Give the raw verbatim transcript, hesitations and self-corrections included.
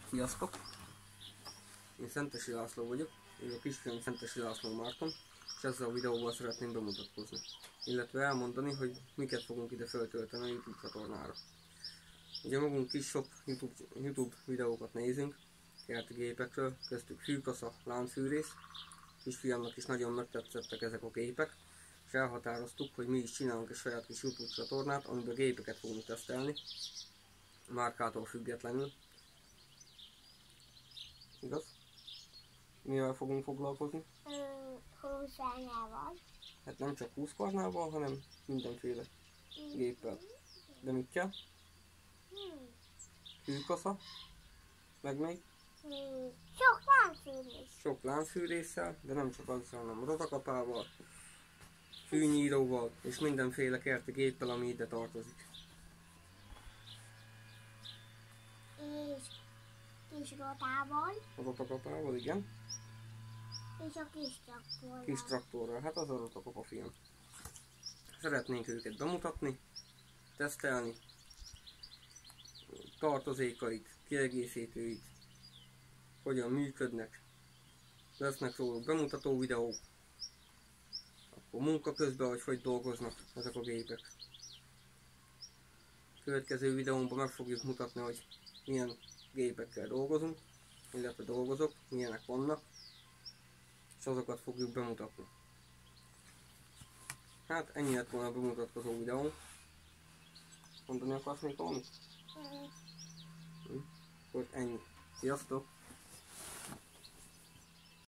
Sziasztok! Én Szentesi László vagyok, én a kisfiam Szentesi László Márton, és ezzel a videóval szeretném bemutatkozni, illetve elmondani, hogy miket fogunk ide feltölteni a YouTube csatornára. Ugye magunk is sok YouTube, YouTube videókat nézünk, kerti gépekről, köztük fűkasza, láncfűrész. Kisfiamnak is nagyon megtetszettek ezek a gépek, és elhatároztuk, hogy mi is csinálunk egy saját kis YouTube csatornát, amiben gépeket fogunk tesztelni, márkától függetlenül. Igaz? Mivel fogunk foglalkozni? Húsványával. Hát nem csak húszkarnával, hanem mindenféle géppel. De mit kell? Fűkasza, meg még? Sok láncfűrész. Sok láncfűrésszel, de nem csak azzal, hanem rotakapával, fűnyíróval és mindenféle kerti géppel, ami ide tartozik. És kis rotával. A rotakapával, igen. És a kis traktorral. Kis traktorral, hát az a rotakapa, fiam. Szeretnénk őket bemutatni, tesztelni, tartozékait, kiegészítőit, hogyan működnek, lesznek róluk bemutató videók, akkor munka közben, hogy hogy dolgoznak ezek a gépek. Következő videómban meg fogjuk mutatni, hogy milyen gépekkel dolgozunk, illetve dolgozok, milyenek vannak, és azokat fogjuk bemutatni. Hát ennyi lett volna a bemutatkozó videó. Mondani akarsz még valamit? Mm. Hm? Akkor ennyi. Sziasztok!